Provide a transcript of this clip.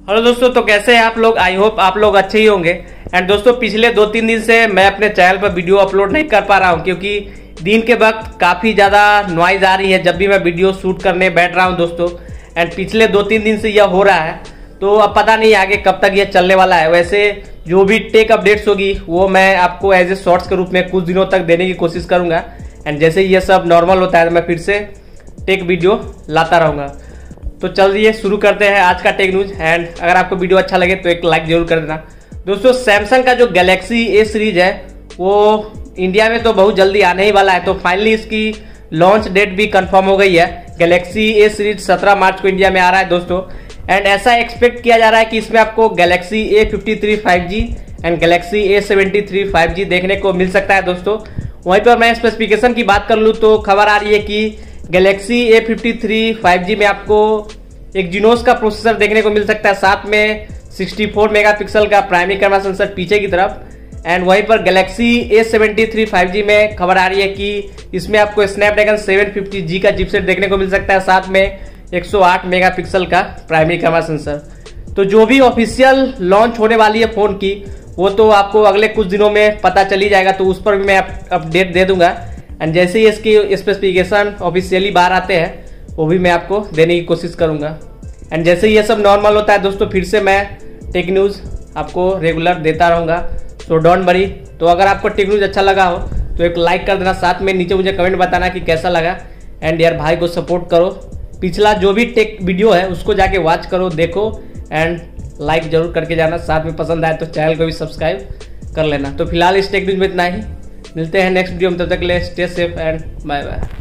Hello दोस्तों, तो कैसे हैं आप लोग। आई होप आप लोग अच्छे ही होंगे। एंड दोस्तों, पिछले 2-3 दिन से मैं अपने चैनल पर वीडियो अपलोड नहीं कर पा रहा हूं क्योंकि दिन के वक्त काफ़ी ज़्यादा नॉइज आ रही है जब भी मैं वीडियो शूट करने बैठ रहा हूं दोस्तों। एंड पिछले 2-3 दिन से यह हो रहा है, तो अब पता नहीं आगे कब तक यह चलने वाला है। वैसे जो भी टेक अपडेट्स होगी वो मैं आपको एज ए शॉर्ट्स के रूप में कुछ दिनों तक देने की कोशिश करूँगा। एंड जैसे ही ये सब नॉर्मल होता है तो मैं फिर से टेक वीडियो लाता रहूँगा। तो चलिए शुरू करते हैं आज का टेक न्यूज। एंड अगर आपको वीडियो अच्छा लगे तो एक लाइक जरूर कर देना दोस्तों। सैमसंग का जो गैलेक्सी ए सीरीज है वो इंडिया में तो बहुत जल्दी आने ही वाला है। तो फाइनली इसकी लॉन्च डेट भी कंफर्म हो गई है। गैलेक्सी ए सीरीज 17 मार्च को इंडिया में आ रहा है दोस्तों। एंड ऐसा एक्सपेक्ट किया जा रहा है कि इसमें आपको Galaxy A53 5G and Galaxy A73 5G देखने को मिल सकता है दोस्तों। वहीं पर मैं स्पेसिफिकेशन की बात कर लूँ तो खबर आ रही है कि गैलेक्सी A53 5G में आपको एक जीनोस का प्रोसेसर देखने को मिल सकता है, साथ में 64 मेगापिक्सल का प्राइमरी कैमरा सेंसर पीछे की तरफ। एंड वहीं पर गैलेक्सी A73 5G में खबर आ रही है कि इसमें आपको स्नैपड्रैगन 750G का चिपसेट देखने को मिल सकता है, साथ में 108 मेगापिक्सल का प्राइमरी कैमरा सेंसर। तो जो भी ऑफिशियल लॉन्च होने वाली है फ़ोन की वो तो आपको अगले कुछ दिनों में पता चली जाएगा, तो उस पर भी मैं अपडेट दे दूंगा। एंड जैसे ही इसकी स्पेसिफिकेशन ऑफिशियली बाहर आते हैं वो भी मैं आपको देने की कोशिश करूंगा। एंड जैसे ही ये सब नॉर्मल होता है दोस्तों फिर से मैं टेक न्यूज़ आपको रेगुलर देता रहूँगा। So don't worry. तो अगर आपको टेक न्यूज़ अच्छा लगा हो तो एक लाइक कर देना, साथ में नीचे मुझे कमेंट बताना कि कैसा लगा। एंड यार भाई को सपोर्ट करो, पिछला जो भी टेक वीडियो है उसको जाके वॉच करो, देखो एंड लाइक जरूर करके जाना। साथ में पसंद आए तो चैनल को भी सब्सक्राइब कर लेना। तो फिलहाल इस टेक न्यूज़ में इतना ही, मिलते हैं नेक्स्ट वीडियो में। तब तक के लिए stay safe and bye bye.